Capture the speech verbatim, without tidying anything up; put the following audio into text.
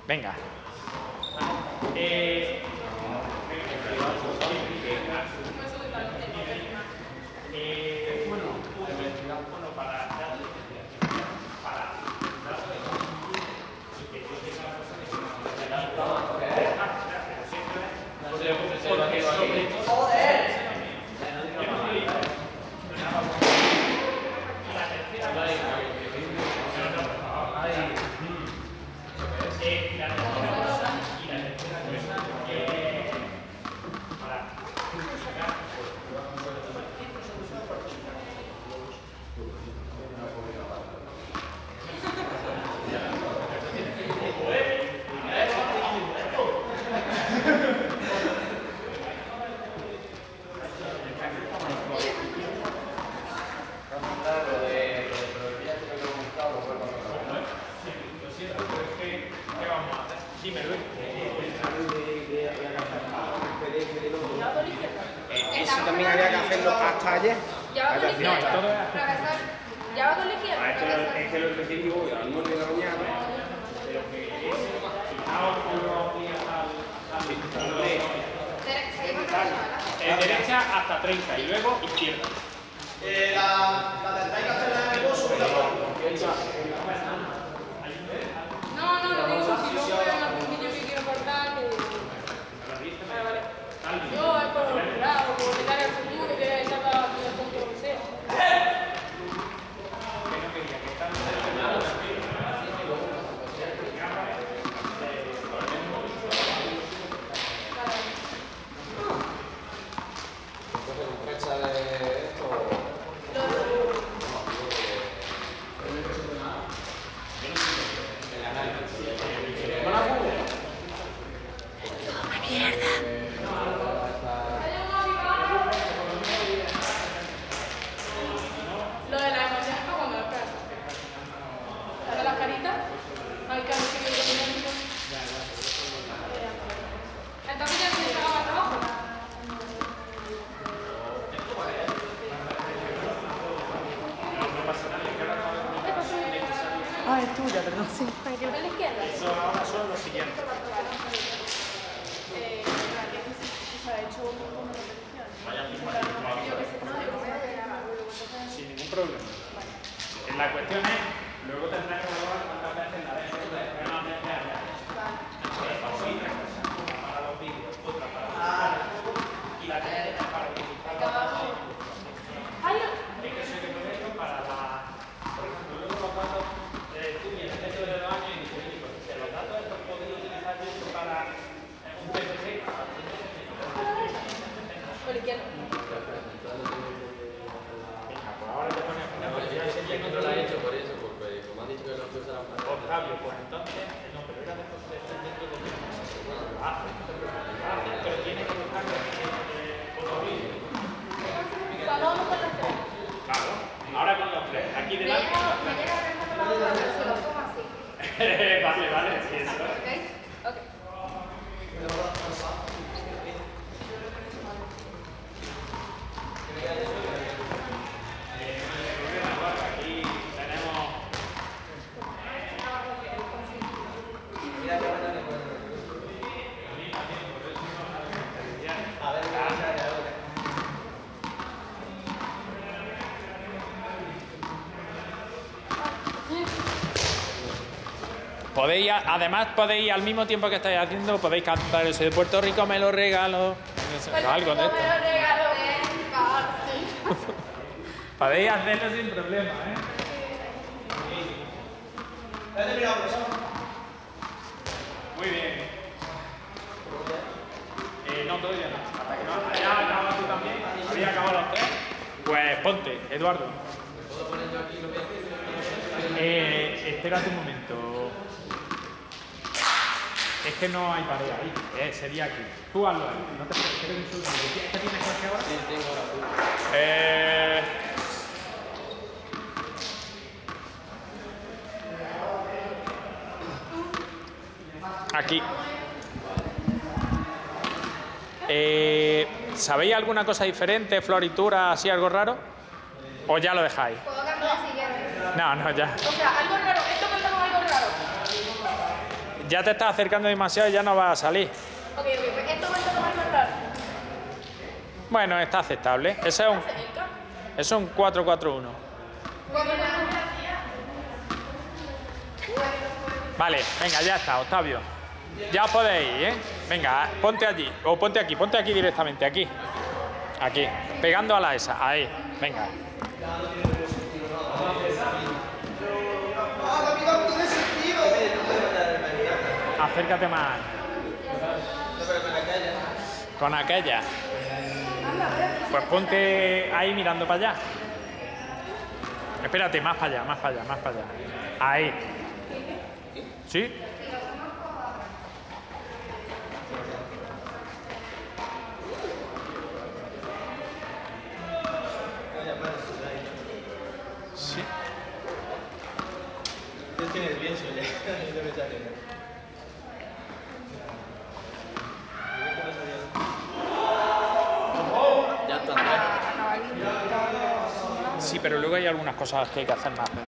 Venga. Eh, eh, bueno, bueno, para para porque sobre todo Eso también había que hacerlo hasta ayer. Ya va con la izquierda. No, todo es- Atravesar. Ya va con la izquierda. Ah, es que lo- atravesar. es que lo recibí hoy a las nueve de la mañana. Derecha, ahí va con la izquierda. Eh, derecha hasta treinta y luego izquierda. Eh, la, la tendrá que hacer la de subir la No, no, lo digo si luego veo algún vídeo que quiero cortar. Que... Vale, vale. Yo es por un lado, por mirar al futuro, que saca el punto lo que sea. Fecha de esto. Lo de las emociones para cuando las caras. Lo de las caritas. Hay que hacer que yo entonces ya se llegaba más abajo. Ah, es tuya, perdón, sí. ¿A la izquierda? Eso ahora son los siguientes. Eh, se ha hecho un montón de repeticiones. Yo que sé, no, yo que sé. Sin ningún problema. La cuestión es, luego tendrás que evaluar cuántas veces la ves, una vez allá. Para los vídeos, otra para los y la tercera para utilizar ¡Ay, no! es que soy de proyecto para la, por ejemplo, luego los datos de tú y el texto de los años y dices, oye, pues de los datos estos podría utilizar yo esto para eh, un P P C. Por la izquierda. Venga, pues ahora te pones a poner Pues ya sé que no lo ha hecho por eso, porque como han dicho que no se usa la Octavio, pues entonces, no, pero era de dentro de lo hace, lo hace, pero tiene que buscar otro vídeo. Vamos con las tres. Claro, ahora con los tres, aquí Me delante. llega, me llega a pensar con la otra, pero se lo toma así. Vale, vale, sí, eso. ¿Ok? Ok. Aquí tenemos. Podéis, además podéis al mismo tiempo que estáis haciendo, podéis cantar ese de Puerto Rico me lo regalo. Algo de esto. Me lo regaló en Barcelona. Podéis hacerlo sin problema, ¿eh? Muy bien. Eh, no, todavía no. Hasta que no hayas acabado tú también, había acabado los tres. Pues ponte, Eduardo. ¿Puedo poner yo aquí lo que hace? Eh, espérate un momento. Es que no hay pared ahí. Eh, sería aquí. Tú hazlo ahí. No te preocupes. Un segundo. ¿Es que tienes que ahora? Sí, tengo ahora tú. Eh... Aquí. Eh, ¿Sabéis alguna cosa diferente, floritura, así algo raro? ¿O ya lo dejáis? Puedo cambiar si quieres. No, no, ya. O sea, algo raro. Esto cantamos algo raro. Ya te estás acercando demasiado y ya no vas a salir. Ok, ok, pues esto cuánto lo va a marcar. Bueno, está aceptable. Ese es un, eso es un cuatro cuatro uno. Vale, venga, ya está, Octavio. Ya os podéis ir, ¿eh? Venga, ponte allí. O ponte aquí, ponte aquí directamente, aquí. Aquí, pegando a la esa. Ahí, venga. ¡Ah, capitán, tiene sentido! Acércate más. Con aquella. Pues ponte ahí mirando para allá. Espérate, más para allá, más para allá, más para allá. Ahí. ¿Sí? Sí. Yo estoy nervioso ya. Ya está, Andrés. Sí, pero luego hay algunas cosas que hay que hacer más.